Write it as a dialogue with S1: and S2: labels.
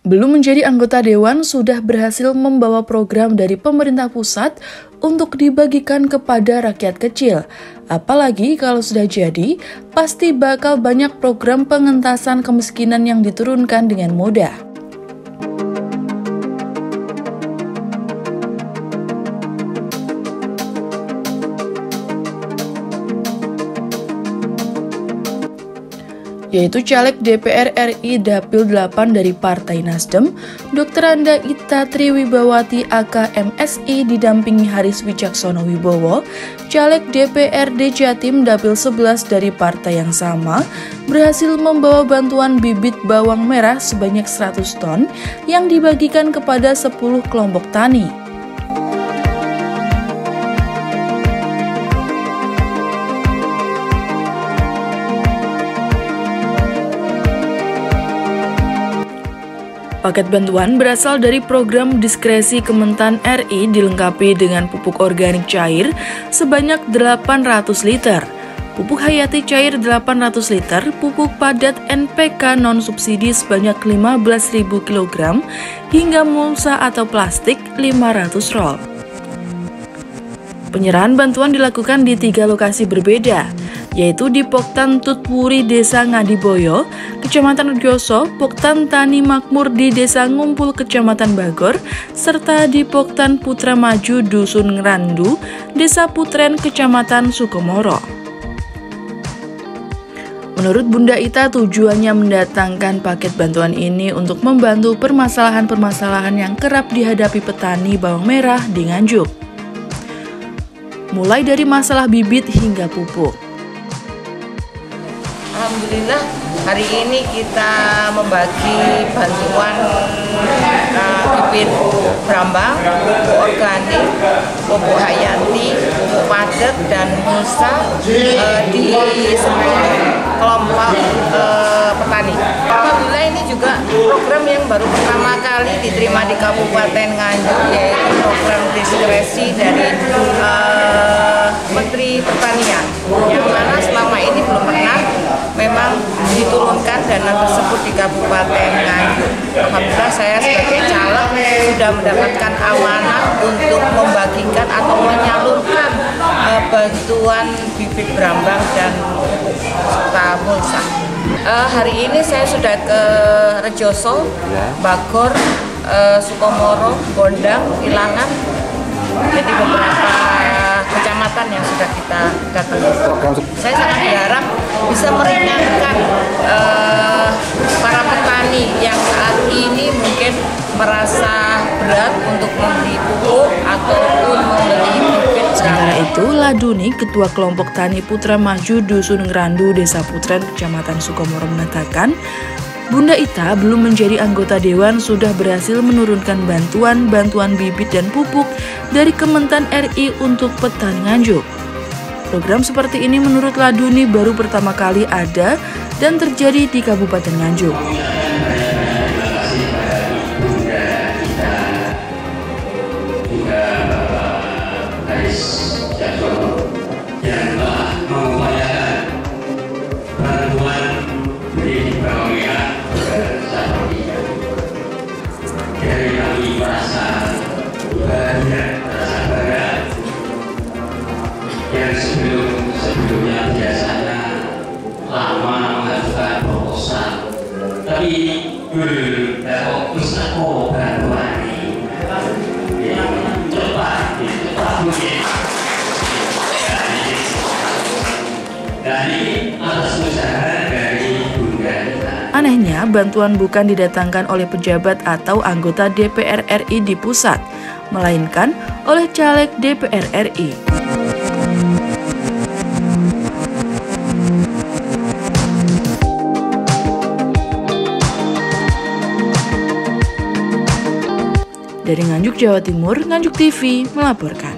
S1: Belum menjadi anggota dewan sudah berhasil membawa program dari pemerintah pusat untuk dibagikan kepada rakyat kecil. Apalagi kalau sudah jadi, pasti bakal banyak program pengentasan kemiskinan yang diturunkan dengan mudah. Yaitu caleg DPR RI Dapil 8 dari Partai Nasdem, Dr. Anda Ita Triwibawati AK MSI didampingi Haris Wicaksono Wibowo, caleg DPRD Jatim Dapil 11 dari partai yang sama, berhasil membawa bantuan bibit bawang merah sebanyak 100 ton yang dibagikan kepada 10 kelompok tani. Paket bantuan berasal dari program diskresi Kementan RI dilengkapi dengan pupuk organik cair sebanyak 800 liter, pupuk hayati cair 800 liter, pupuk padat NPK non-subsidi sebanyak 15.000 kg, hingga mulsa atau plastik 500 roll. Penyerahan bantuan dilakukan di 3 lokasi berbeda, yaitu di Poktan Tutwuri Desa Ngadiboyo, Kecamatan Rejoso, Poktan Tani Makmur di Desa Ngumpul, Kecamatan Bagor, serta di Poktan Putra Maju Dusun Ngrandu, Desa Putren, Kecamatan Sukomoro. Menurut Bunda Ita, tujuannya mendatangkan paket bantuan ini untuk membantu permasalahan-permasalahan yang kerap dihadapi petani bawang merah di Nganjuk, mulai dari masalah bibit hingga pupuk.
S2: Alhamdulillah hari ini kita membagi bantuan bibit brambang, pupuk organik, pupuk hayati, pupuk padat dan mulsa di semua kelompok petani. Alhamdulillah ini juga program yang baru pertama kali diterima di Kabupaten Nganjuk, yaitu program diskresi dari Menteri Pertanian, yang mana selama ini belum pernah memang diturunkan dana tersebut di Kabupaten Nganjuk. Alhamdulillah saya sebagai caleg sudah mendapatkan amanah untuk membagikan atau menyalurkan bantuan bibit brambang dan pupuk serta mulsa. Hari ini saya sudah ke Rejoso, Bagor, Sukomoro, Gondang, Ilangan, jadi beberapa kecamatan yang sudah kita datangi. Saya sangat berharap bisa meringankan para petani yang saat ini mungkin merasa berat untuk membeli pupuk ataupun membeli bibit.
S1: Sementara itu, Laduni, Ketua Kelompok Tani Putra Maju Dusun Ngrandu, Desa Putren, Kecamatan Sukomoro mengatakan, Bunda Ita belum menjadi anggota dewan sudah berhasil menurunkan bantuan bibit dan pupuk dari Kementan RI untuk petani Nganjuk. Program seperti ini menurut Laduni baru pertama kali ada dan terjadi di Kabupaten Nganjuk.
S3: Yang sebelumnya biasanya lama mengajukan proposal, tapi fokus aku bantuan ini yang cepat mungkin. Dari atas usaha dari Bunda Ita.
S1: Anehnya, bantuan bukan didatangkan oleh pejabat atau anggota DPR RI di pusat, melainkan oleh caleg DPR RI. Dari Nganjuk, Jawa Timur, Nganjuk TV melaporkan.